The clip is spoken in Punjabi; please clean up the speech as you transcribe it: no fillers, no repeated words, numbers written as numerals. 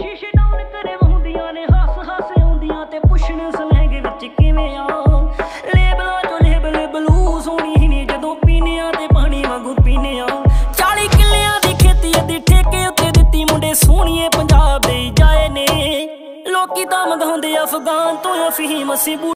ਸ਼ੀਸ਼ੇ ਡਾਊਨ ਕਰੇ ਵਹੁੰਦੀਆਂ ਨੇ ਹੱਸ ਹੱਸ ਆਉਂਦੀਆਂ ਤੇ ਪੁੱਛਣ ਸਲੈਂਗ ਵਿੱਚ ਕਿਵੇਂ ਆ ਲੇਬਲਾਂ ਚੋਂ ਲੇਬਲ ਬਲੂ ਸੋਹਣੀ ਨੇ ਜਦੋਂ ਪੀਨਿਆਂ ਤੇ ਪਾਣੀ ਵਾਂਗੂ ਪੀਨੇ ਆ 40 ਕਿੱਲਿਆਂ ਦੀ ਖੇਤੀ ਅੱਧੀ ਠੇਕੇ ਉੱਤੇ ਦਿੱਤੀ ਮੁੰਡੇ ਸੋਹਣੀਏ ਪੰਜਾਬ ਦੇ ਜਾਏ ਨੇ ਲੋਕੀ ਤਾਂ ਮੰਗਾਉਂਦੇ ਅਫਗਾਨ ਤੋਂ ਅਫੀਮ ਅਸੀਂ